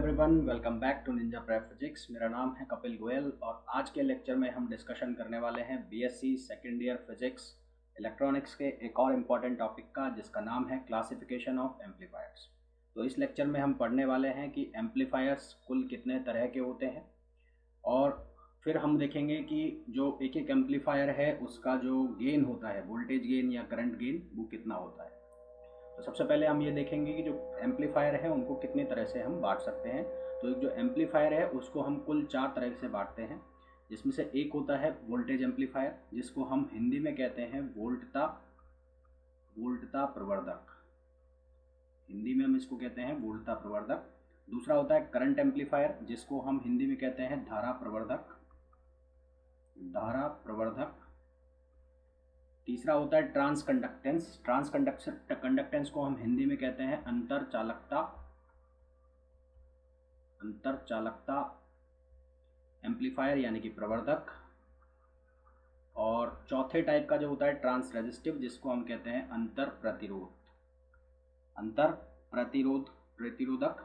Everyone, welcome back to Ninja Prep physics. मेरा नाम है कपिल गोयल और आज के लेक्चर में हम डिस्कशन करने वाले हैं BSc second year physics electronics के एक और इम्पॉर्टेंट टॉपिक का, जिसका नाम है क्लासिफिकेशन ऑफ एम्पलीफायर्स। तो इस लेक्चर में हम पढ़ने वाले हैं कि एम्पलीफायर्स कुल कितने तरह के होते हैं और फिर हम देखेंगे कि जो एक एक एम्पलीफायर है उसका जो गेन होता है, वोल्टेज गेन या करंट गेन, वो कितना होता है। तो सबसे पहले हम ये देखेंगे कि जो एम्पलीफायर है उनको कितनी तरह से हम बांट सकते हैं। तो एक जो एम्पलीफायर है उसको हम कुल 4 तरह से बांटते हैं, जिसमें से एक होता है वोल्टेज एम्पलीफायर, जिसको हम हिंदी में कहते हैं वोल्टता प्रवर्धक। हिंदी में हम इसको कहते हैं वोल्टता प्रवर्धक। दूसरा होता है करंट एम्पलीफायर, जिसको हम हिंदी में कहते हैं धारा प्रवर्धक। तीसरा होता है ट्रांसकंडक्टेंस को हम हिंदी में कहते हैं अंतरचालकता एम्पलीफायर यानी कि प्रवर्धक। और चौथे टाइप का जो होता है ट्रांस रेजिस्टिव, जिसको हम कहते हैं प्रतिरोधक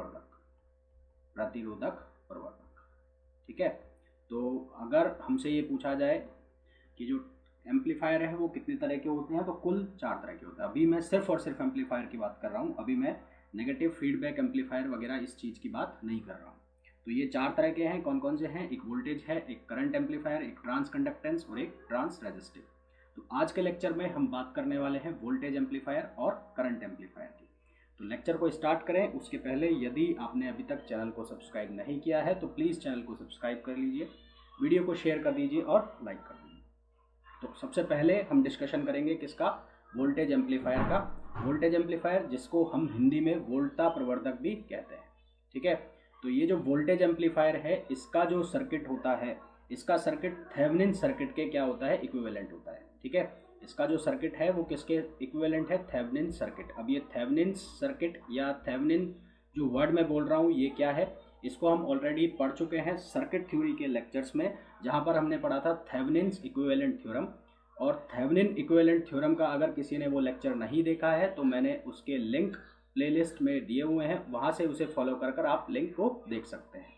प्रवर्धक। ठीक है। तो अगर हमसे ये पूछा जाए कि जो एम्पलीफायर है वो कितने तरह के होते हैं, तो कुल 4 तरह के होते हैं। अभी मैं सिर्फ और सिर्फ एम्पलीफायर की बात कर रहा हूँ, अभी मैं नेगेटिव फीडबैक एम्पलीफायर वगैरह इस चीज़ की बात नहीं कर रहा हूँ। तो ये 4 तरह के हैं। कौन कौन से हैं? एक वोल्टेज है, एक करंट एम्पलीफायर, एक ट्रांस कंडक्टेंस और एक ट्रांस रेजिस्टिव। तो आज के लेक्चर में हम बात करने वाले हैं वोल्टेज एम्पलीफायर और करंट एम्पलीफायर की। तो लेक्चर को स्टार्ट करें उसके पहले यदि आपने अभी तक चैनल को सब्सक्राइब नहीं किया है तो प्लीज़ चैनल को सब्सक्राइब कर लीजिए, वीडियो को शेयर कर दीजिए और लाइक कर दीजिए। तो सबसे पहले हम डिस्कशन करेंगे किसका? वोल्टेज एम्पलीफायर का। वोल्टेज एम्पलीफायर, जिसको हम हिंदी में वोल्टता प्रवर्धक भी कहते हैं। ठीक है। तो ये जो वोल्टेज एम्पलीफायर है, इसका जो सर्किट होता है, इसका सर्किट थेवेनिन सर्किट के क्या होता है? इक्विवेलेंट होता है। ठीक है। इसका जो सर्किट है वो किसके इक्विवेलेंट है? Thevenin circuit. अब ये थेवेनिन सर्किट या थेवेनिन जो वर्ड मैं बोल रहा हूँ ये क्या है, इसको हम ऑलरेडी पढ़ चुके हैं सर्किट थ्योरी के लेक्चर्स में, जहाँ पर हमने पढ़ा था थेवेनिन्स इक्विवेलेंट थ्योरम। और थेवेनिन इक्विवेलेंट थ्योरम का अगर किसी ने वो लेक्चर नहीं देखा है तो मैंने उसके लिंक प्लेलिस्ट में दिए हुए हैं, वहाँ से उसे फॉलो कर आप लिंक को देख सकते हैं।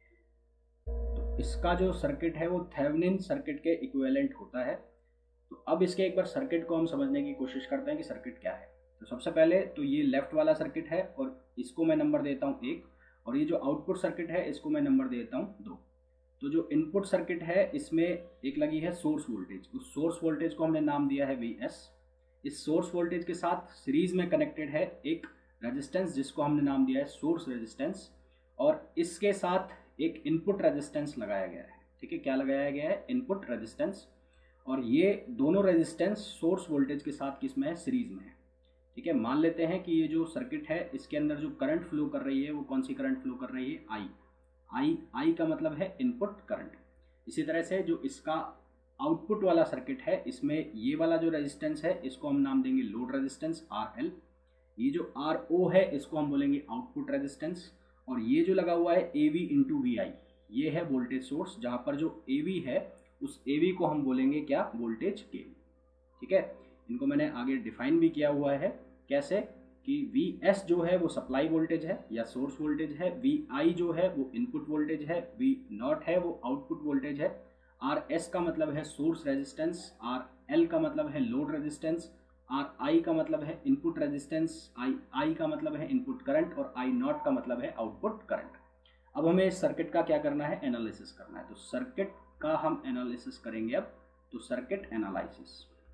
तो इसका जो सर्किट है वो थेवेनिन सर्किट के इक्विवेलेंट होता है। तो अब इसके एक बार सर्किट को हम समझने की कोशिश करते हैं कि सर्किट क्या है। तो सबसे पहले तो ये लेफ्ट वाला सर्किट है और इसको मैं नंबर देता हूँ 1, और ये जो आउटपुट सर्किट है इसको मैं नंबर देता हूँ 2। तो जो इनपुट सर्किट है इसमें एक लगी है सोर्स वोल्टेज, उस सोर्स वोल्टेज को हमने नाम दिया है Vs। इस सोर्स वोल्टेज के साथ सीरीज में कनेक्टेड है एक रेजिस्टेंस, जिसको हमने नाम दिया है सोर्स रेजिस्टेंस, और इसके साथ एक इनपुट रेजिस्टेंस लगाया गया है। ठीक है, क्या लगाया गया है? Input resistance. और ये दोनों रेजिस्टेंस सोर्स वोल्टेज के साथ किस में है? सीरीज में है। ठीक है। मान लेते हैं कि ये जो सर्किट है इसके अंदर जो करंट फ्लो कर रही है वो कौन सी करंट फ्लो कर रही है? आई का मतलब है इनपुट करंट। इसी तरह से जो इसका आउटपुट वाला सर्किट है, इसमें ये वाला जो रेजिस्टेंस है इसको हम नाम देंगे लोड रेजिस्टेंस RL। ये जो RO है इसको हम बोलेंगे आउटपुट रेजिस्टेंस। और ये जो लगा हुआ है AV × VI, ये है वोल्टेज सोर्स, जहाँ पर जो AV है उस AV को हम बोलेंगे क्या? Voltage gain. ठीक है। इनको मैंने आगे डिफाइन भी किया हुआ है। कैसे? कि Vs जो है वो सप्लाई वोल्टेज है या सोर्स वोल्टेज है, Vi जो है वो इनपुट वोल्टेज है, V0 है वो आउटपुट वोल्टेज है, Rs का मतलब है सोर्स रेजिस्टेंस, RL का मतलब है लोड रेजिस्टेंस, Ri का मतलब है इनपुट रेजिस्टेंस, I का मतलब है इनपुट करंट और I0 का मतलब है आउटपुट करंट। अब हमें इस सर्किट का क्या करना है? एनालिसिस करना है। तो सर्किट का हम एनालिसिस करेंगे अब। तो सर्किट एनालिसिस।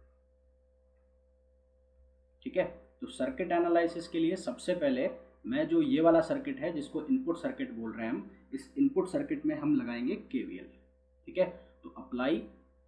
ठीक है। तो सर्किट एनालिसिस के लिए सबसे पहले मैं जो ये वाला सर्किट है जिसको इनपुट सर्किट बोल रहे हैं हम, इस इनपुट सर्किट में हम लगाएंगे KVL। ठीक है। तो apply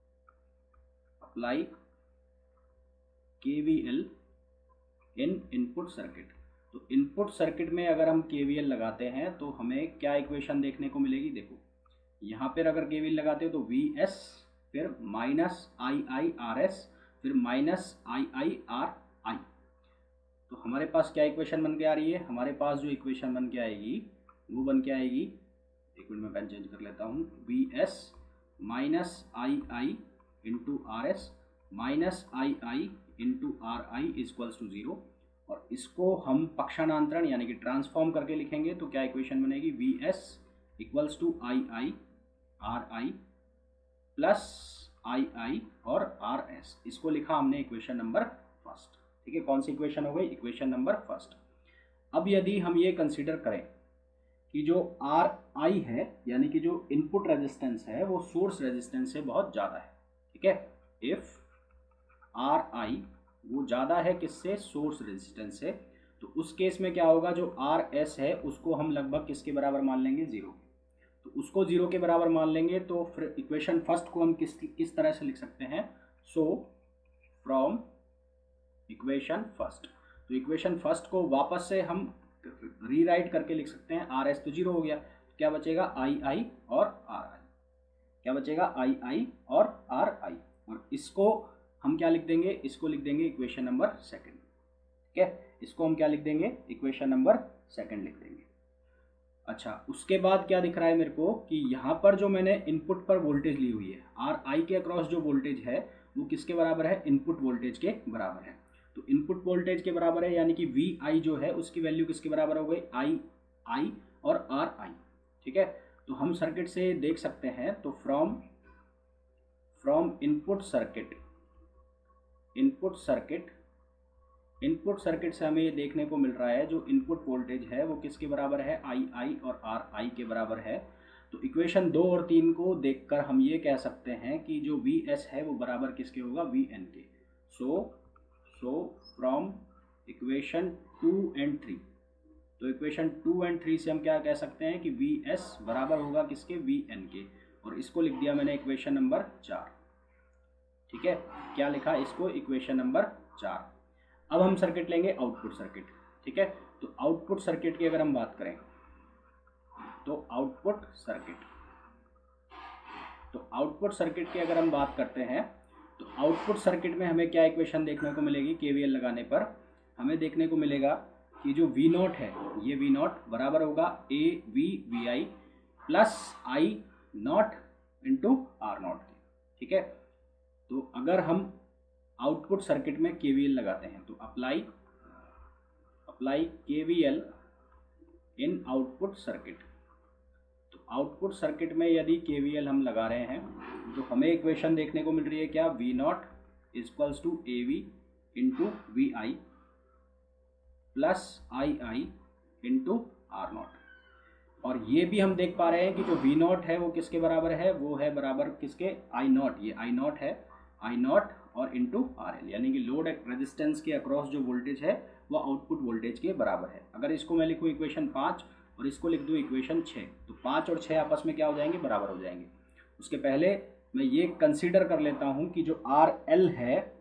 KVL in input circuit. तो इनपुट सर्किट में अगर हम KVL लगाते हैं तो हमें क्या इक्वेशन देखने को मिलेगी? देखो, यहाँ पर अगर KVL लगाते हो तो Vs, फिर -II_RS, फिर -II_RI। तो हमारे पास क्या इक्वेशन बन के आ रही है? हमारे पास जो इक्वेशन बन के आएगी वो बन के आएगी, एक मिनट में पेन चेंज कर लेता हूँ, Vs -II × RS -II × RI = 0। और इसको हम पक्षांतरण यानी कि ट्रांसफॉर्म करके लिखेंगे तो क्या इक्वेशन बनेगी, V S equals to I I R I plus I I और आर एस। इसको लिखा हमने इक्वेशन नंबर फर्स्ट। ठीक है, कौन सी इक्वेशन हो गई, इक्वेशन नंबर फर्स्ट। अब यदि हम ये कंसीडर करें कि जो आर आई है यानी कि जो इनपुट रेजिस्टेंस है वो सोर्स रेजिस्टेंस से बहुत ज़्यादा है। ठीक है, इफ आर आई वो ज़्यादा है किससे, सोर्स रेजिस्टेंस से, तो उस केस में क्या होगा, जो आर एस है उसको हम लगभग किसके बराबर मान लेंगे, ज़ीरो। तो उसको ज़ीरो के बराबर मान लेंगे तो फिर इक्वेशन फर्स्ट को हम किस तरह से लिख सकते हैं, सो फ्रॉम इक्वेशन फर्स्ट। तो इक्वेशन फर्स्ट को वापस से हम रीराइट करके लिख सकते हैं, आर एस तो जीरो हो गया, क्या बचेगा, आई आई और आर आई। क्या बचेगा, आई आई और आर आई। और इसको हम क्या लिख देंगे, इसको लिख देंगे इक्वेशन नंबर सेकंड। ठीक है, इसको हम क्या लिख देंगे, इक्वेशन नंबर सेकंड लिख देंगे। अच्छा, उसके बाद क्या दिख रहा है मेरे को कि यहाँ पर जो मैंने इनपुट पर वोल्टेज ली हुई है, आर आई के अक्रॉस जो वोल्टेज है वो किसके बराबर है, इनपुट वोल्टेज के बराबर है। तो इनपुट वोल्टेज के बराबर है यानी कि वी आई जो है उसकी वैल्यू किसके बराबर हो गई, आई आई और आर आई। ठीक है, तो हम सर्किट से देख सकते हैं, तो फ्रॉम इनपुट सर्किट से हमें ये देखने को मिल रहा है जो इनपुट वोल्टेज है वो किसके बराबर है, आई आई और आर आई के बराबर है। तो इक्वेशन 2 और 3 को देखकर हम ये कह सकते हैं कि जो वी एस है वो बराबर किसके होगा, वी एन के। सो फ्रॉम इक्वेशन 2 एंड 3, तो इक्वेशन 2 एंड 3 से हम क्या कह सकते हैं कि वी एस बराबर होगा किसके, वी एन के। और इसको लिख दिया मैंने इक्वेशन नंबर 4। ठीक है, क्या लिखा इसको, इक्वेशन नंबर 4। अब हम सर्किट लेंगे आउटपुट सर्किट। ठीक है, तो आउटपुट सर्किट की अगर हम बात करें तो आउटपुट सर्किट की अगर हम बात करते हैं तो आउटपुट सर्किट में हमें क्या इक्वेशन देखने को मिलेगी, केवीएल लगाने पर हमें देखने को मिलेगा कि जो वी नॉट है, ये वी नॉट बराबर होगा A V V I plus I not into R not के। ठीक है, तो अगर हम आउटपुट सर्किट में केवीएल लगाते हैं तो apply KVL in output circuit. तो आउटपुट सर्किट में यदि केवीएल हम लगा रहे हैं तो हमें इक्वेशन देखने को मिल रही है क्या, V not equals to A V into V I plus I I into R not. और ये भी हम देख पा रहे हैं कि जो वी नॉट है वो किसके बराबर है, वो है बराबर किसके, आई नॉट। ये आई नॉट है, आई नॉट और इंटू आर एल, यानी कि लोड रेजिस्टेंस के अक्रॉस जो वोल्टेज है वो आउटपुट वोल्टेज के बराबर है। अगर इसको मैं लिखूँ इक्वेशन 5 और इसको लिख दूँ इक्वेशन 6, तो 5 और 6 आपस में क्या हो जाएंगे, बराबर हो जाएंगे। उसके पहले मैं ये कंसीडर कर लेता हूँ कि जो आर एल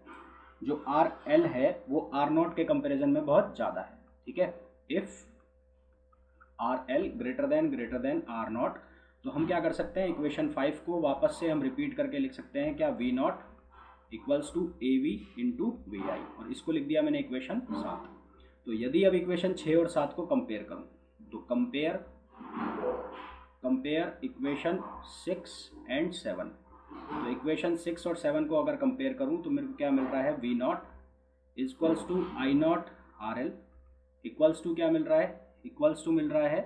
है वो आर नॉट के कंपेरिजन में बहुत ज़्यादा है। ठीक है, if R L greater than R not, तो हम क्या कर सकते हैं, इक्वेशन 5 को वापस से हम रिपीट करके लिख सकते हैं क्या, V not equals to A V into V I, और इसको लिख दिया मैंने इक्वेशन 7। तो यदि अब इक्वेशन 6 और 7 को कंपेयर करूं तो कंपेयर इक्वेशन 6 एंड 7। तो इक्वेशन 6 और 7 को अगर कंपेयर करूं तो मेरे को क्या मिल रहा है, V not equals to I not R L equals to क्या मिल रहा है, इक्वल्स टू मिल रहा है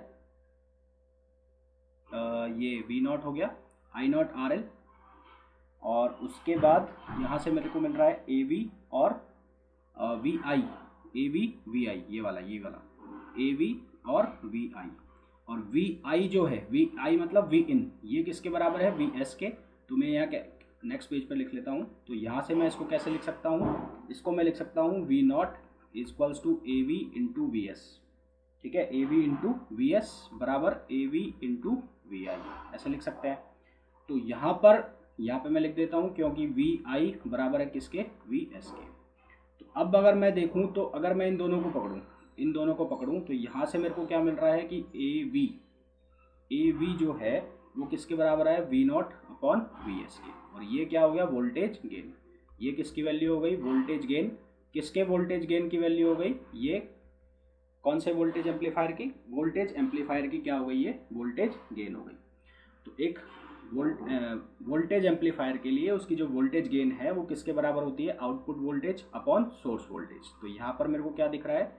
ये वी नॉट हो गया आई नॉट आर एल, और उसके बाद यहाँ से मेरे को मिल रहा है ए वी और V I, A V V I, ये वाला ए वी और वी आई। और वी आई जो है, वी आई मतलब वी इन, ये किसके बराबर है, वी एस के। तो मैं यहाँ नेक्स्ट पेज पर लिख लेता हूँ। तो यहाँ से मैं इसको कैसे लिख सकता हूँ, इसको मैं लिख सकता हूँ V not equals to A V into V S. ठीक है, A V into V S बराबर A V into V I, ऐसे लिख सकते हैं। तो यहाँ पे मैं लिख देता हूँ क्योंकि वी आई बराबर है किसके, वी एस के। तो अब अगर मैं देखूँ तो अगर मैं इन दोनों को पकड़ूँ तो यहाँ से मेरे को क्या मिल रहा है कि ए वी जो है वो किसके बराबर है, V not upon V S के। और ये क्या हो गया, वोल्टेज गेन। ये किसकी वैल्यू हो गई, वोल्टेज गेन। किसके वोल्टेज गेन की वैल्यू हो गई, ये कौन से वोल्टेज एम्पलीफायर की, वोल्टेज एम्पलीफायर की क्या हो गई, ये वोल्टेज गेन हो गई। तो एक वोल्टेज एम्पलीफायर के लिए उसकी जो वोल्टेज गेन है वो किसके बराबर होती है, output voltage upon source voltage. तो यहाँ पर मेरे को क्या दिख रहा है,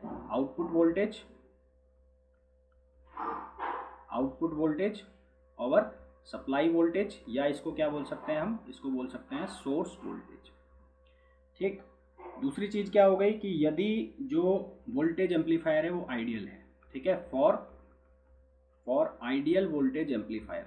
output voltage over supply voltage, या इसको क्या बोल सकते हैं हम, इसको बोल सकते हैं सोर्स वोल्टेज। ठीक, दूसरी चीज़ क्या हो गई कि यदि जो वोल्टेज एम्पलीफायर है वो आइडियल है, ठीक है, फॉर आइडियल वोल्टेज एम्पलीफायर,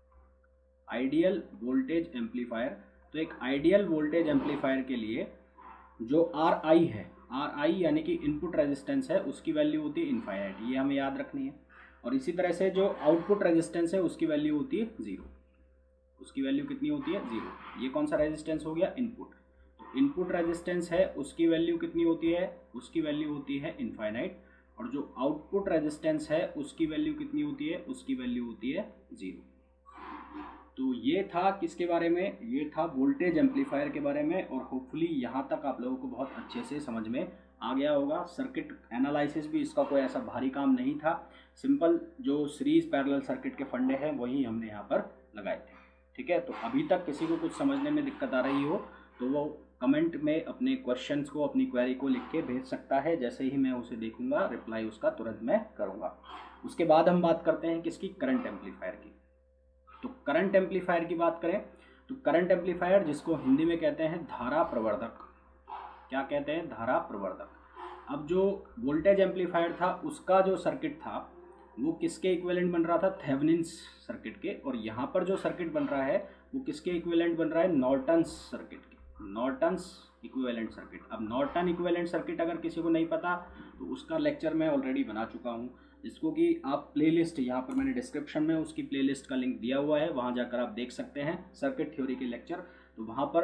तो एक आइडियल वोल्टेज एम्पलीफायर के लिए जो आर आई है, आर आई यानी कि इनपुट रेजिस्टेंस है, उसकी वैल्यू होती है इनफाइनाइट, ये हमें याद रखनी है। और इसी तरह से जो आउटपुट रेजिस्टेंस है उसकी वैल्यू होती है जीरो, उसकी वैल्यू कितनी होती है, जीरो। ये कौन सा रेजिस्टेंस हो गया, इनपुट। तो इनपुट रेजिस्टेंस है उसकी वैल्यू कितनी होती है, उसकी वैल्यू होती है इनफाइनाइट। और जो आउटपुट रेजिस्टेंस है उसकी वैल्यू कितनी होती है, उसकी वैल्यू होती है जीरो। तो ये था किसके बारे में, ये था वोल्टेज एम्पलीफायर के बारे में। और होपफुली यहाँ तक आप लोगों को बहुत अच्छे से समझ में आ गया होगा। सर्किट एनालिसिस भी इसका कोई ऐसा भारी काम नहीं था, सिंपल जो सीरीज पैरेलल सर्किट के फंडे हैं वही हमने यहाँ पर लगाए थे। ठीक है, तो अभी तक किसी को कुछ समझने में दिक्कत आ रही हो तो वो कमेंट में अपने क्वेश्चंस को, अपनी क्वेरी को लिख के भेज सकता है। जैसे ही मैं उसे देखूंगा रिप्लाई उसका तुरंत मैं करूँगा। उसके बाद हम बात करते हैं किसकी, करंट एम्पलीफायर की। तो करंट एम्पलीफायर की बात करें तो करंट एम्पलीफायर जिसको हिंदी में कहते हैं धारा प्रवर्धक, क्या कहते हैं, धारा प्रवर्धक। अब जो वोल्टेज एम्पलीफायर था उसका जो सर्किट था वो किसके इक्विवेलेंट बन रहा था, थेवेनिन्स सर्किट के। और यहाँ पर जो सर्किट बन रहा है वो किसके इक्विवेलेंट बन रहा है, नॉर्टन्स सर्किट के, नॉर्टन्स इक्विवेलेंट सर्किट। अब नॉर्टन इक्विवेलेंट सर्किट अगर किसी को नहीं पता तो उसका लेक्चर मैं ऑलरेडी बना चुका हूँ, जिसको कि आप प्लेलिस्ट, यहाँ पर मैंने डिस्क्रिप्शन में उसकी प्लेलिस्ट का लिंक दिया हुआ है, वहाँ जाकर आप देख सकते हैं सर्किट थ्योरी के लेक्चर। तो वहाँ पर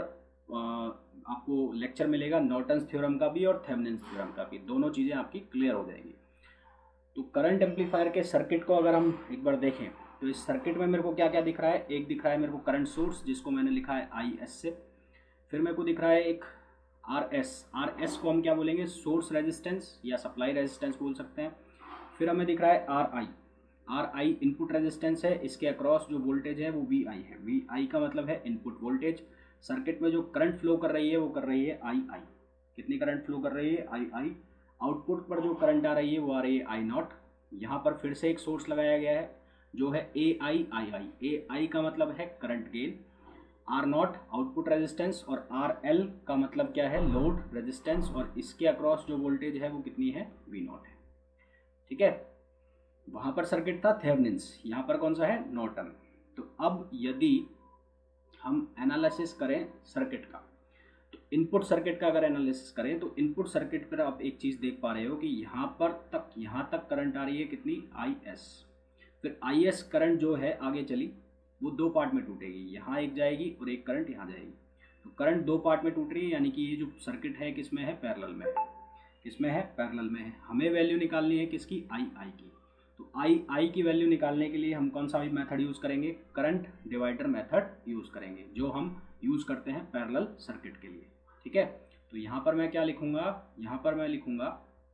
आपको लेक्चर मिलेगा नॉर्टन्स थ्योरम का भी और थेवेनिन्स थ्योरम का भी, दोनों चीज़ें आपकी क्लियर हो जाएगी। तो करंट एम्पलीफायर के सर्किट को अगर हम एक बार देखें तो इस सर्किट में मेरे को क्या क्या दिख रहा है, एक दिख रहा है मेरे को करंट सोर्स जिसको मैंने लिखा है आई एस से। फिर मेरे को दिख रहा है एक आर एस को हम क्या बोलेंगे, सोर्स रेजिस्टेंस या सप्लाई रेजिस्टेंस बोल सकते हैं। फिर हमें दिख रहा है आर आई इनपुट रेजिस्टेंस है, इसके अक्रॉस जो वोल्टेज है वो वी आई है, वी आई का मतलब है इनपुट वोल्टेज। सर्किट में जो करंट फ्लो कर रही है वो कर रही है आई, कितनी करंट फ्लो कर रही है, आई। आउटपुट पर जो करंट आ रही है वो आ रही है आई नॉट। यहाँ पर फिर से एक सोर्स लगाया गया है जो है ए आई का मतलब है current gain, R not output resistance, और आर एल का मतलब क्या है, लोड रेजिस्टेंस। और इसके अक्रॉस जो वोल्टेज है वो कितनी है, वी नॉट है। ठीक है, वहां पर सर्किट था थेवेनिन्स, यहाँ पर कौन सा है, नॉर्टन। तो अब यदि हम एनालिसिस करें सर्किट का, तो इनपुट सर्किट का अगर एनालिसिस करें तो इनपुट सर्किट पर आप एक चीज़ देख पा रहे हो कि यहाँ तक करंट आ रही है कितनी, आई एस। फिर आई एस करंट जो है आगे चली वो दो पार्ट में टूटेगी, यहाँ एक जाएगी और एक करंट यहाँ जाएगी। तो करंट दो पार्ट में टूट रही है, यानी कि ये जो सर्किट है किसमें है, पैरेलल में, किसमें है, पैरेलल में है। हमें वैल्यू निकालनी है किसकी, आई की। तो आई की वैल्यू निकालने के लिए हम कौन सा मेथड यूज़ करेंगे, करंट डिवाइडर मेथड यूज़ करेंगे, जो हम यूज़ करते हैं पैरेलल सर्किट के लिए। ठीक है, तो यहाँ पर मैं क्या लिखूंगा, यहाँ पर मैं लिखूंगा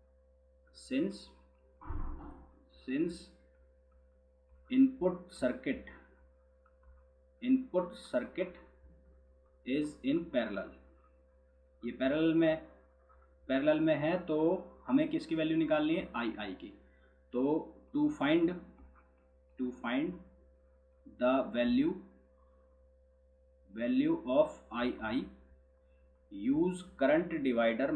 since input circuit is in parallel, ये पैरेलल में है तो हमें किसकी वैल्यू निकालनी है, आई की। तो to find the value of I use current divider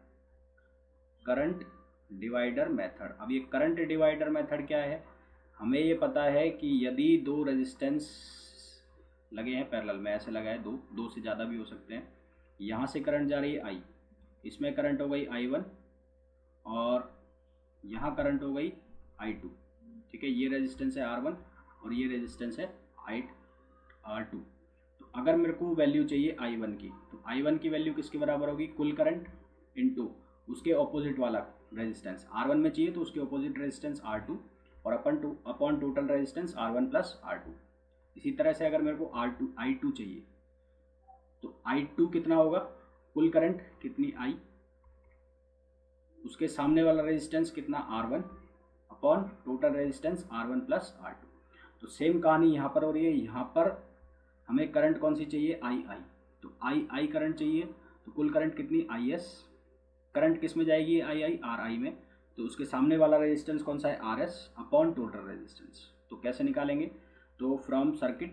method. अब ये करंट डिवाइडर मेथड क्या है, हमें ये पता है कि यदि दो रेजिस्टेंस लगे हैं पैरेलल में, ऐसे लगा है, दो से ज़्यादा भी हो सकते हैं, यहाँ से करंट जा रही है आई, इसमें करंट हो गई I1 और यहाँ करंट हो गई I2। ठीक है, ये रेजिस्टेंस है R1 और ये रेजिस्टेंस है R2। तो अगर मेरे को वैल्यू चाहिए I1 की, तो I1 की वैल्यू किसके बराबर होगी, कुल करंट इनटू उसके ऑपोजिट वाला रेजिस्टेंस। R1 में चाहिए तो उसके ऑपोजिट रेजिस्टेंस R2 और upon total resistance R1 plus R2। इसी तरह से अगर मेरे को I2 चाहिए तो I2 कितना होगा, कुल करंट कितनी I, उसके सामने वाला रेजिस्टेंस कितना R1 upon total resistance R1 plus R2। तो सेम कहानी यहाँ पर हो रही है, यहाँ पर हमें करंट कौन सी चाहिए, आई आई, तो आई आई करंट चाहिए, तो कुल करंट कितनी, आई एस, करंट किस में जाएगी, आई आई, आर आई में, तो उसके सामने वाला रेजिस्टेंस कौन सा है, R S upon total resistance. तो कैसे निकालेंगे, तो फ्रॉम सर्किट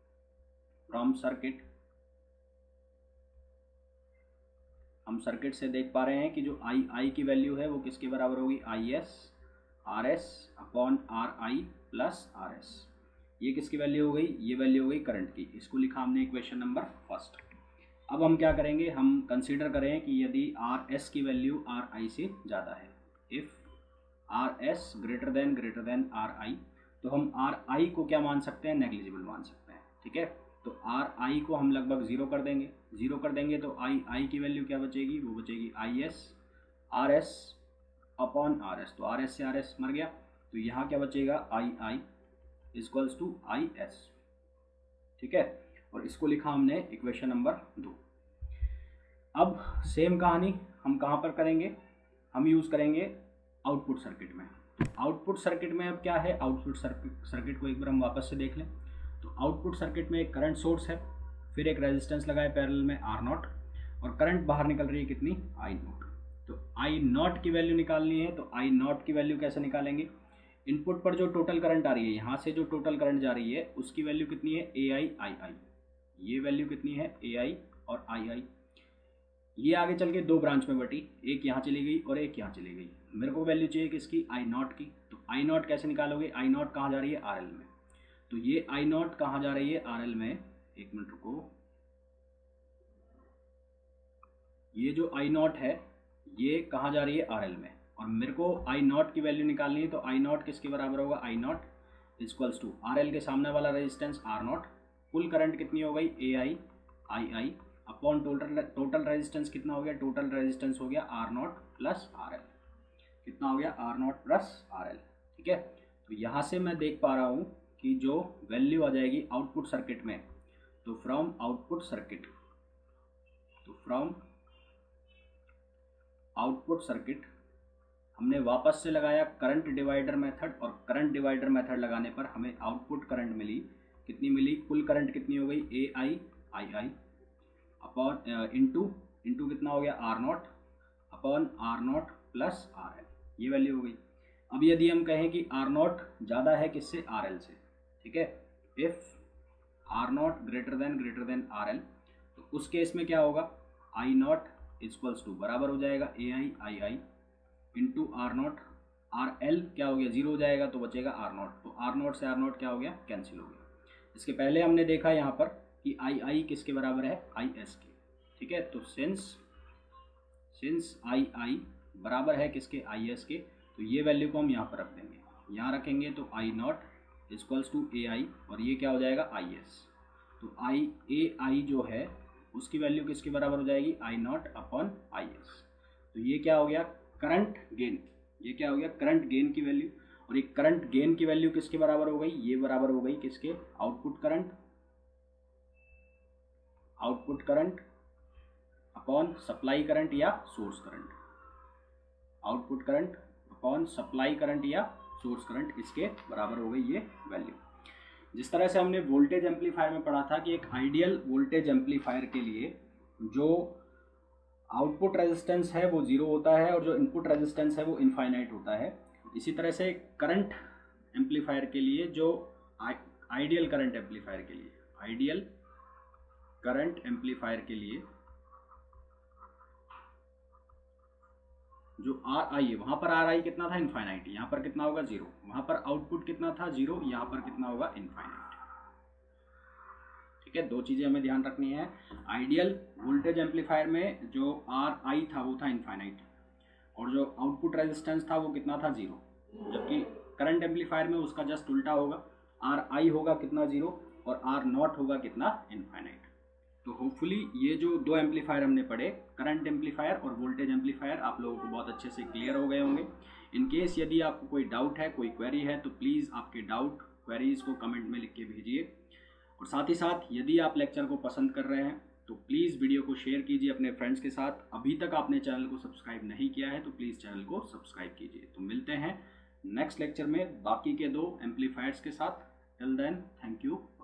हम सर्किट से देख पा रहे हैं कि जो आई आई की वैल्यू है वो किसके बराबर होगी, I S R S upon R I plus R S. ये किसकी वैल्यू हो गई, ये वैल्यू हो गई करंट की। इसको लिखा हमने इक्वेशन नंबर फर्स्ट। अब हम क्या करेंगे, हम कंसीडर करें कि यदि आर एस की वैल्यू आर आई से ज़्यादा है, if R S greater than R I, तो हम आर आई को क्या मान सकते हैं, नेग्लिजिबल मान सकते हैं। ठीक है, तो आर आई को हम लगभग ज़ीरो कर देंगे, तो आई आई की वैल्यू क्या बचेगी, वो बचेगी I S R S upon R S, तो आर एस से आर एस मर गया, तो यहाँ क्या बचेगा, I I equals to I S. ठीक है, और इसको लिखा हमने इक्वेशन नंबर 2। अब सेम कहानी हम कहाँ पर करेंगे, हम यूज़ करेंगे आउटपुट सर्किट में। तो आउटपुट सर्किट में अब क्या है, आउटपुट सर्किट को एक बार हम वापस से देख लें। तो आउटपुट सर्किट में एक करंट सोर्स है, फिर एक रेजिस्टेंस लगा है पैरेलल में आर नॉट, और करंट बाहर निकल रही है कितनी, आई नॉट। तो आई नॉट की वैल्यू निकालनी है, तो आई नॉट की वैल्यू कैसे निकालेंगे, इनपुट पर जो टोटल करंट आ रही है, यहाँ से जो टोटल करंट जा रही है उसकी वैल्यू कितनी है, ए आई आई आई, ये वैल्यू कितनी है, ए आई और आई आई। ये आगे चल के दो ब्रांच में बटी, एक यहाँ चली गई और एक यहाँ चली गई। मेरे को वैल्यू चाहिए किसकी, आई नॉट की। तो आई नॉट कैसे निकालोगे, आई नॉट कहाँ जा रही है, आर एल में। तो ये आई नॉट कहाँ जा रही है, आर एल में, एक मिनट रुको, ये जो आई नॉट है ये कहाँ जा रही है, आर एल में, और मेरे को आई नॉट की वैल्यू निकालनी है। तो आई नॉट किसके बराबर होगा, I not equals to R L के सामने वाला रेजिस्टेंस आर नॉट, कुल करंट कितनी हो गई, A I I I upon total resistance कितना हो गया, टोटल रेजिस्टेंस हो गया R not plus R L, कितना हो गया, R not plus R L. ठीक है, तो यहाँ से मैं देख पा रहा हूँ कि जो वैल्यू आ जाएगी आउटपुट सर्किट में, तो फ्रॉम आउटपुट सर्किट हमने वापस से लगाया करंट डिवाइडर मेथड, और करंट डिवाइडर मेथड लगाने पर हमें आउटपुट करंट मिली, कितनी मिली, कुल करंट कितनी हो गई, A I I I upon into कितना हो गया, R not upon R not plus R L, ये वैल्यू हो गई। अब यदि हम कहें कि आर नॉट ज़्यादा है किससे, आर एल से, ठीक है, if R not greater than R L, तो उस केस में क्या होगा, आई नॉट इक्वल्स टू बराबर हो जाएगा A I I I into R not, R L क्या हो गया, जीरो हो जाएगा, तो बचेगा आर नॉट, तो आर नॉट से आर नॉट क्या हो गया, कैंसिल हो गया। इसके पहले हमने देखा यहाँ पर कि आई आई किसके बराबर है, आई एस के। ठीक है, तो सिंस आई आई बराबर है किसके, आई एस के, तो ये वैल्यू को हम यहाँ पर रख देंगे, यहाँ रखेंगे तो I not equals to A I, और ये क्या हो जाएगा, आई एस। तो आई ए आई जो है उसकी वैल्यू किसके बराबर हो जाएगी, I not upon I S. तो ये क्या हो गया, करंट गेन, ये क्या हो गया, करंट गेन की वैल्यू, और ये करंट गेन की वैल्यू किसके बराबर हो गई, ये बराबर हो गई किसके, output current upon supply current या source current, output current upon supply current या सोर्स करंट, इसके बराबर हो गई ये वैल्यू। जिस तरह से हमने वोल्टेज एम्पलीफायर में पढ़ा था कि एक आइडियल वोल्टेज एम्पलीफायर के लिए जो आउटपुट रेजिस्टेंस है वो जीरो होता है और जो इनपुट रेजिस्टेंस है वो इनफाइनाइट होता है, इसी तरह से करंट एम्पलीफायर के लिए जो आइडियल करंट एम्पलीफायर के लिए जो आर आई है, वहाँ पर आर आई कितना था, इनफाइनाइट, यहाँ पर कितना होगा, जीरो, वहाँ पर आउटपुट कितना था, जीरो, यहाँ पर कितना होगा, इनफाइनाइट। ठीक है, दो चीज़ें हमें ध्यान रखनी है। आइडियल वोल्टेज एम्पलीफायर में जो आर आई था वो था इनफाइनाइट, और जो आउटपुट रेजिस्टेंस था वो कितना था, जीरो, जबकि करंट एम्पलीफायर में उसका जस्ट उल्टा होगा, आर आई होगा कितना, जीरो, और आर नॉट होगा कितना, इनफाइनाइट। तो होपफुली ये जो दो एम्पलीफायर हमने पढ़े, करंट एम्पलीफायर और वोल्टेज एम्पलीफायर, आप लोगों को बहुत अच्छे से क्लियर हो गए होंगे। इन केस यदि आपको कोई डाउट है, कोई क्वेरी है, तो प्लीज़ आपके डाउट क्वेरीज को कमेंट में लिख के भेजिए। और साथ ही साथ यदि आप लेक्चर को पसंद कर रहे हैं तो प्लीज़ वीडियो को शेयर कीजिए अपने फ्रेंड्स के साथ। अभी तक आपने चैनल को सब्सक्राइब नहीं किया है तो प्लीज़ चैनल को सब्सक्राइब कीजिए। तो मिलते हैं नेक्स्ट लेक्चर में बाकी के दो एम्पलीफायर्स के साथ। Till then, thank you.